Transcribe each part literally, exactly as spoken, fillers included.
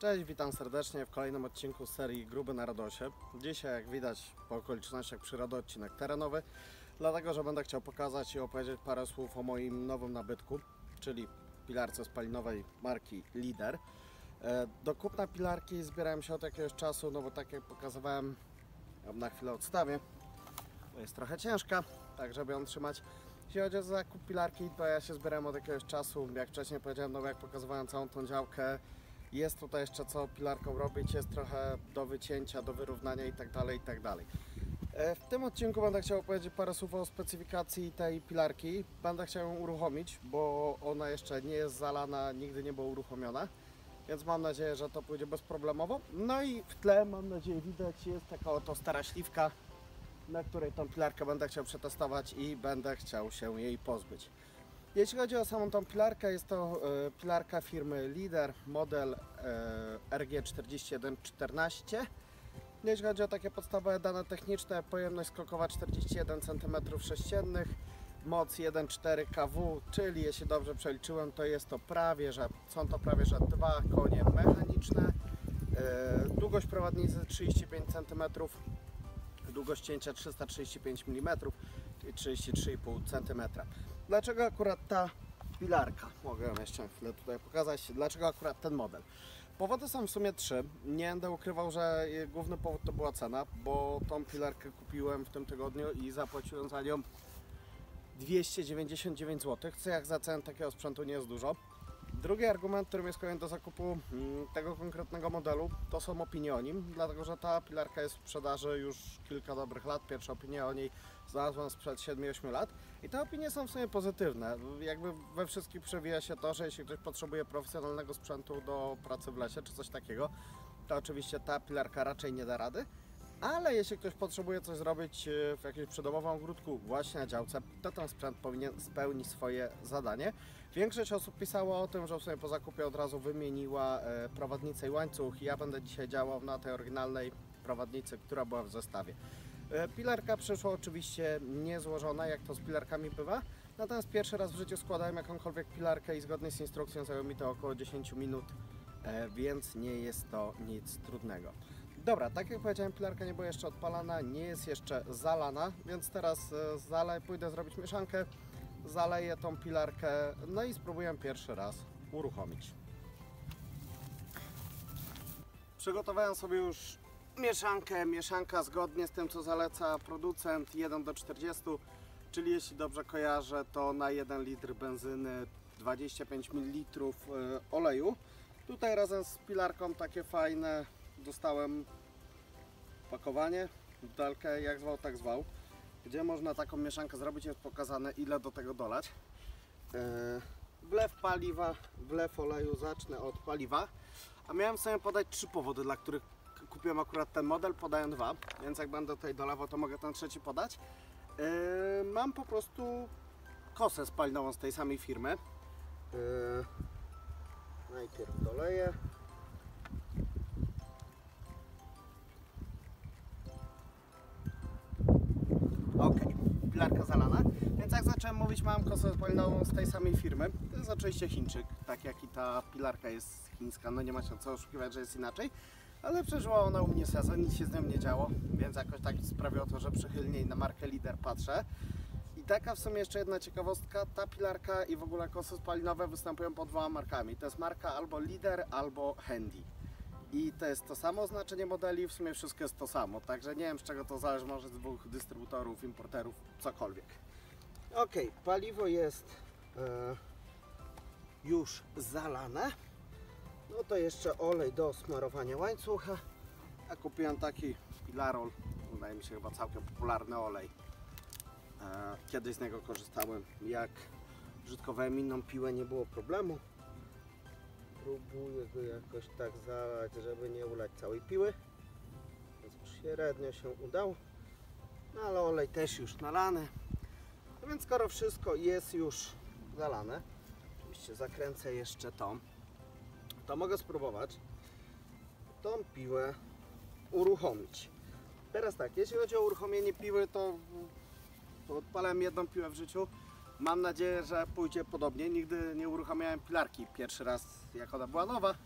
Cześć, witam serdecznie w kolejnym odcinku serii Gruby na Radosie. Dzisiaj, jak widać po okolicznościach przyrody, odcinek terenowy, dlatego że będę chciał pokazać i opowiedzieć parę słów o moim nowym nabytku, czyli pilarce spalinowej marki Lider. Do kupna pilarki zbierałem się od jakiegoś czasu, no bo tak jak pokazywałem, na chwilę odstawię, bo jest trochę ciężka, tak żeby ją trzymać. Jeśli chodzi o zakup pilarki, to ja się zbierałem od jakiegoś czasu, jak wcześniej powiedziałem, no jak pokazywałem całą tą działkę, jest tutaj jeszcze co pilarką robić, jest trochę do wycięcia, do wyrównania itd., itd. W tym odcinku będę chciał powiedzieć parę słów o specyfikacji tej pilarki. Będę chciał ją uruchomić, bo ona jeszcze nie jest zalana, nigdy nie była uruchomiona, więc mam nadzieję, że to pójdzie bezproblemowo. No i w tle, mam nadzieję, widać, jest taka oto stara śliwka, na której tą pilarkę będę chciał przetestować i będę chciał się jej pozbyć. Jeśli chodzi o samą tą pilarkę, jest to e, pilarka firmy Lider, model e, R G czterdzieści jeden czternaście. Jeśli chodzi o takie podstawowe dane techniczne, pojemność skokowa czterdzieści jeden centymetrów sześciennych, moc jeden przecinek cztery kilowattów, czyli jeśli dobrze przeliczyłem, to jest to prawie, że są to prawie, że dwa konie mechaniczne. E, długość prowadnicy trzydzieści pięć centymetrów, długość cięcia trzysta trzydzieści pięć milimetrów, czyli trzydzieści trzy i pół centymetra. Dlaczego akurat ta pilarka? Mogę ją jeszcze chwilę tutaj pokazać. Dlaczego akurat ten model? Powody są w sumie trzy. Nie będę ukrywał, że główny powód to była cena, bo tą pilarkę kupiłem w tym tygodniu i zapłaciłem za nią dwieście dziewięćdziesiąt dziewięć złotych, co jak za cenę takiego sprzętu nie jest dużo. Drugi argument, który mnie skłonił do zakupu tego konkretnego modelu, to są opinie o nim, dlatego że ta pilarka jest w sprzedaży już kilka dobrych lat. Pierwsze opinie o niej znalazłem sprzed siedmiu ośmiu lat i te opinie są w sumie pozytywne. Jakby we wszystkich przewija się to, że jeśli ktoś potrzebuje profesjonalnego sprzętu do pracy w lesie czy coś takiego, to oczywiście ta pilarka raczej nie da rady. Ale jeśli ktoś potrzebuje coś zrobić w jakimś przydomowym ogródku, właśnie na działce, to ten sprzęt powinien spełnić swoje zadanie. Większość osób pisało o tym, że w sumie po zakupie od razu wymieniła prowadnicę i łańcuch. Ja będę dzisiaj działał na tej oryginalnej prowadnicy, która była w zestawie. Pilarka przyszła oczywiście niezłożona, jak to z pilarkami bywa. Natomiast pierwszy raz w życiu składałem jakąkolwiek pilarkę i zgodnie z instrukcją zajęło mi to około dziesięć minut, więc nie jest to nic trudnego. Dobra, tak jak powiedziałem, pilarka nie była jeszcze odpalana, nie jest jeszcze zalana, więc teraz zalej, pójdę zrobić mieszankę, zaleję tą pilarkę, no i spróbuję pierwszy raz uruchomić. Przygotowałem sobie już mieszankę, mieszanka zgodnie z tym, co zaleca producent, jeden do czterdziestu, czyli jeśli dobrze kojarzę, to na jeden litr benzyny dwadzieścia pięć mililitrów oleju. Tutaj razem z pilarką takie fajne dostałem pakowanie, butelkę, jak zwał, tak zwał, gdzie można taką mieszankę zrobić, jest pokazane, ile do tego dolać. Wlew paliwa, wlew oleju, zacznę od paliwa, a miałem sobie podać trzy powody, dla których kupiłem akurat ten model, podaję dwa, więc jak będę tutaj dolewał, to mogę ten trzeci podać. Mam po prostu kosę spalinową z tej samej firmy. Najpierw doleję. Ok, pilarka zalana, więc jak zacząłem mówić, mam kosę spalinową z tej samej firmy. To jest oczywiście Chińczyk, tak jak i ta pilarka jest chińska, no nie ma się co oszukiwać, że jest inaczej, ale przeżyła ona u mnie sezon, nic się z nią nie działo, więc jakoś tak sprawiło to, że przychylniej na markę Lider patrzę. I taka w sumie jeszcze jedna ciekawostka, ta pilarka i w ogóle kosy spalinowe występują pod dwoma markami. To jest marka albo Lider, albo Handy. I to jest to samo znaczenie modeli, w sumie wszystko jest to samo, także nie wiem, z czego to zależy, może z dwóch dystrybutorów, importerów, cokolwiek. Ok, paliwo jest e, już zalane. No to jeszcze olej do smarowania łańcucha. Ja kupiłem taki Pilarol, wydaje mi się chyba całkiem popularny olej. E, kiedyś z niego korzystałem, jak użytkowałem inną piłę, nie było problemu. Próbuję go jakoś tak zalać, żeby nie ulać całej piły, więc średnio się udało, no ale olej też już nalany, no więc skoro wszystko jest już zalane, oczywiście zakręcę jeszcze tą, to mogę spróbować tą piłę uruchomić. Teraz tak, jeśli chodzi o uruchomienie piły, to, to odpalałem jedną piłę w życiu. Mam nadzieję, że pójdzie podobnie. Nigdy nie uruchamiałem pilarki pierwszy raz, jak ona była nowa.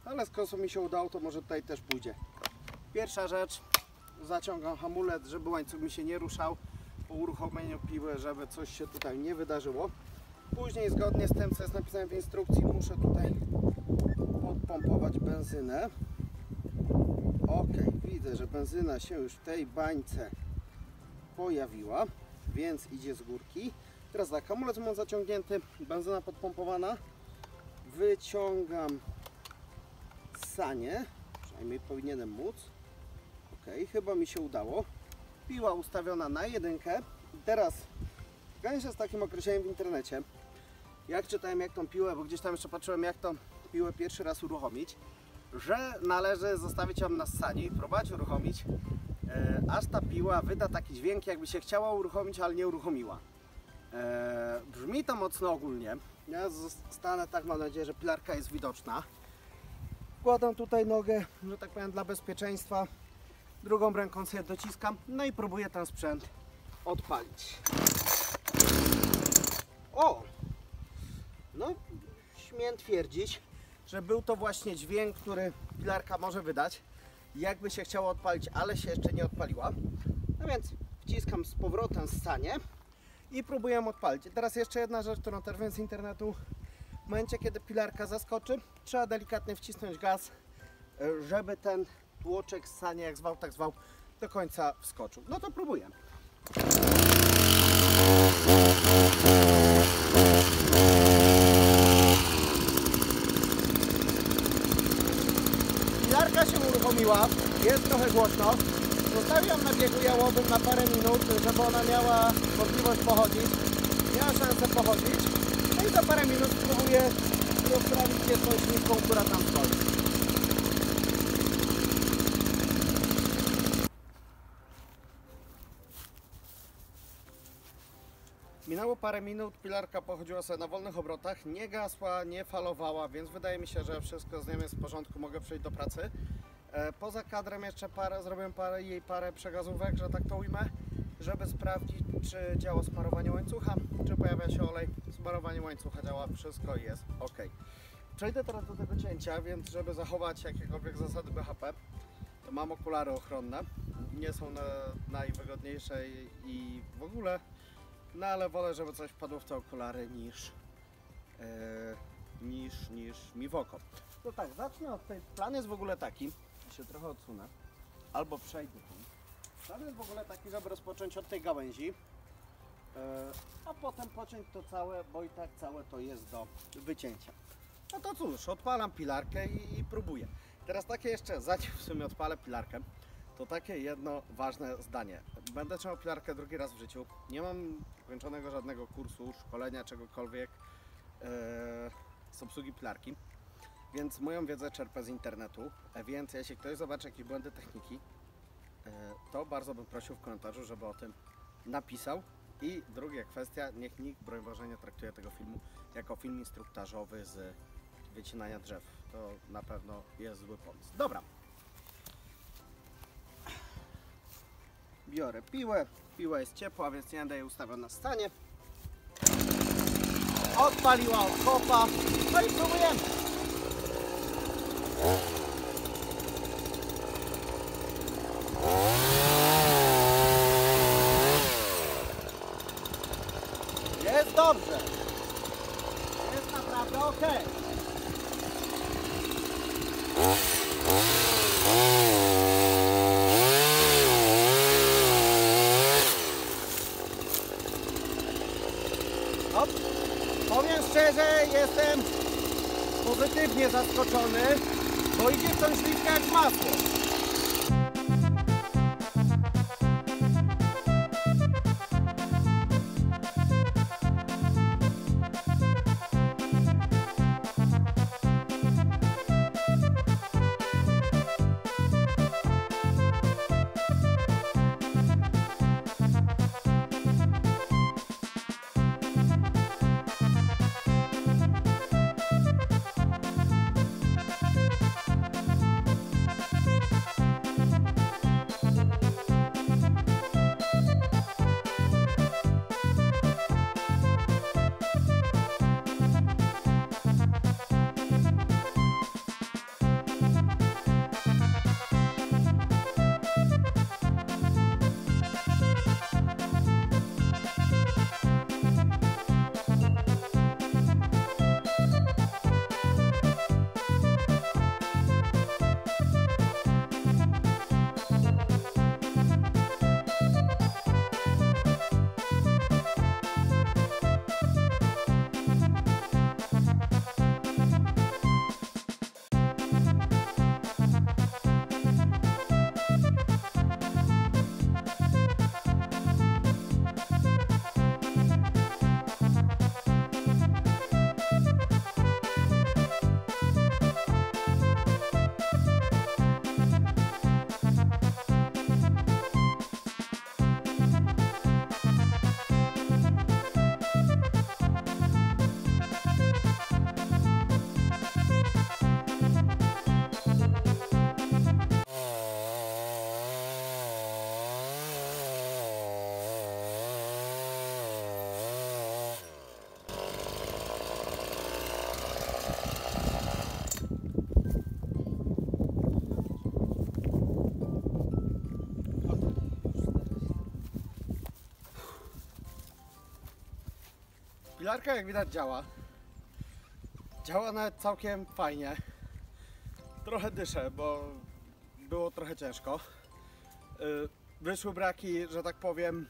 ale skoro mi się udało, to może tutaj też pójdzie. Pierwsza rzecz, zaciągam hamulec, żeby łańcuch mi się nie ruszał po uruchomieniu piły, żeby coś się tutaj nie wydarzyło. Później zgodnie z tym, co jest napisane w instrukcji, muszę tutaj podpompować benzynę. Ok, widzę, że benzyna się już w tej bańce pojawiła, więc idzie z górki. Teraz tak, hamulec mam zaciągnięty, benzyna podpompowana. Wyciągam sanie, przynajmniej powinienem móc. Ok, chyba mi się udało. Piła ustawiona na jedynkę. I teraz zgadzam się z takim określeniem w internecie. Jak czytałem jak tą piłę, bo gdzieś tam jeszcze patrzyłem jak tą piłę pierwszy raz uruchomić, że należy zostawić ją na ssanie i próbować uruchomić, e, aż ta piła wyda taki dźwięk, jakby się chciała uruchomić, ale nie uruchomiła. E, brzmi to mocno ogólnie. Ja zostanę tak, mam nadzieję, że pilarka jest widoczna. Wkładam tutaj nogę, że tak powiem, dla bezpieczeństwa. Drugą ręką sobie dociskam, no i próbuję ten sprzęt odpalić. O! No, śmiem twierdzić, że był to właśnie dźwięk, który pilarka może wydać, jakby się chciała odpalić, ale się jeszcze nie odpaliła. No więc wciskam z powrotem ssanie i próbuję odpalić. Teraz jeszcze jedna rzecz, którą też wiem z internetu. W momencie, kiedy pilarka zaskoczy, trzeba delikatnie wcisnąć gaz, żeby ten tłoczek ssania, jak zwał, tak zwał, do końca wskoczył. No to próbuję. Pilarka się uruchomiła, jest trochę głośno. Zostawiam na biegu jałowym na parę minut, żeby ona miała możliwość pochodzić, miała szansę pochodzić. No i za parę minut spróbuję rozprawić się z tą śliwką, która tam stoi. Minęło parę minut, pilarka pochodziła sobie na wolnych obrotach, nie gasła, nie falowała, więc wydaje mi się, że wszystko z nią jest w porządku, mogę przejść do pracy. E, poza kadrem jeszcze parę, zrobiłem parę, jej parę przegazówek, że tak to ujmę, żeby sprawdzić, czy działa smarowanie łańcucha, czy pojawia się olej. Smarowanie łańcucha działa, wszystko jest ok. Przejdę teraz do tego cięcia, więc żeby zachować jakiekolwiek zasady B H P, to mam okulary ochronne. Nie są na, najwygodniejsze i, i w ogóle. No ale wolę, żeby coś wpadło w te okulary niż, yy, niż, niż mi w oko. No tak, zacznę od tej. Plan jest w ogóle taki, się trochę odsunę, albo przejdę tu. Plan jest w ogóle taki, żeby rozpocząć od tej gałęzi, yy, a potem pociąć to całe, bo i tak całe to jest do wycięcia. No to cóż, odpalam pilarkę i, i próbuję. Teraz takie jeszcze, zanim w sumie odpalę pilarkę, to takie jedno ważne zdanie. Będę trzymał pilarkę drugi raz w życiu. Nie mam kończonego żadnego kursu, szkolenia, czegokolwiek yy, z obsługi pilarki. Więc moją wiedzę czerpę z internetu. Więc jeśli ktoś zobaczy jakieś błędy techniki, yy, to bardzo bym prosił w komentarzu, żeby o tym napisał. I druga kwestia, niech nikt, broń Boże, nie traktuje tego filmu jako film instruktażowy z wycinania drzew. To na pewno jest zły pomysł. Dobra. Biorę piłę, piła jest ciepła, więc nie będę jej ustawiał na stanie. Odpaliła od kopa, no i próbujemy. Jest dobrze. Jest naprawdę ok. No, powiem szczerze, jestem pozytywnie zaskoczony, bo idzie w tą śliwkę jak masło. Pilarka, jak widać, działa. Działa nawet całkiem fajnie. Trochę dyszę, bo było trochę ciężko. Wyszły braki, że tak powiem,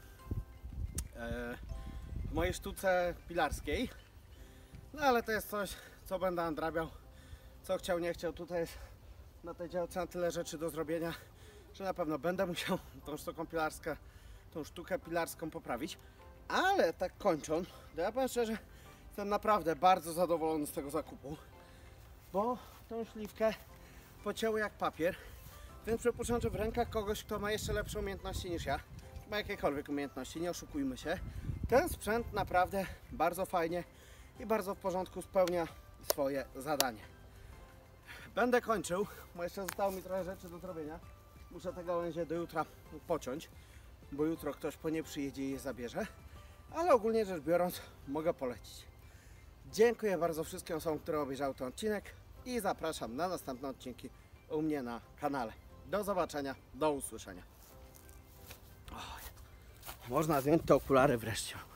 w mojej sztuce pilarskiej. No ale to jest coś, co będę nadrabiał. Co chciał, nie chciał. Tutaj jest na tej działce na tyle rzeczy do zrobienia, że na pewno będę musiał tą sztuką pilarską, tą sztukę pilarską poprawić. Ale tak kończąc, to ja powiem szczerze, jestem naprawdę bardzo zadowolony z tego zakupu, bo tą szlifkę pocięło jak papier, więc przypuszczam, że w rękach kogoś, kto ma jeszcze lepsze umiejętności niż ja, ma jakiekolwiek umiejętności, nie oszukujmy się, ten sprzęt naprawdę bardzo fajnie i bardzo w porządku spełnia swoje zadanie. Będę kończył, bo jeszcze zostało mi trochę rzeczy do zrobienia. Muszę te gałęzie do jutra pociąć, bo jutro ktoś po nie przyjedzie i je zabierze. Ale ogólnie rzecz biorąc, mogę polecić. Dziękuję bardzo wszystkim osobom, które obejrzały ten odcinek i zapraszam na następne odcinki u mnie na kanale. Do zobaczenia, do usłyszenia. O, można zdjąć te okulary wreszcie.